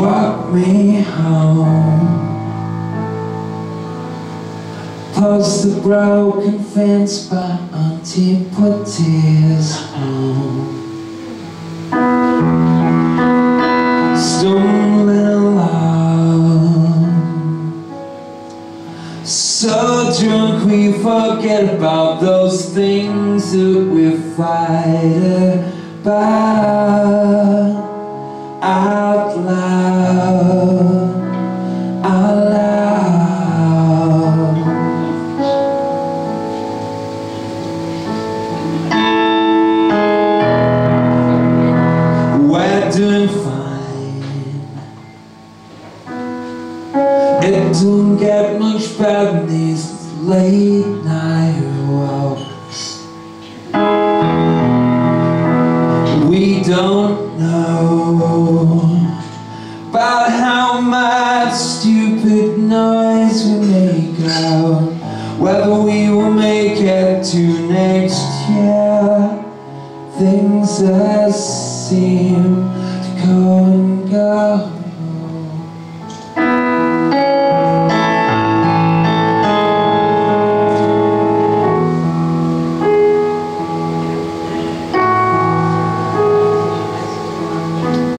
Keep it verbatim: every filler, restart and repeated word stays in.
walk me home, post the broken fence by Auntie Putty's home. Stumbling along, so drunk we forget about those things that we fight about out loud, out loud. We're doing fine. It don't get much better than these late night walks. We don't know about how much stupid noise we make out, whether we will make it to next year. Things that seem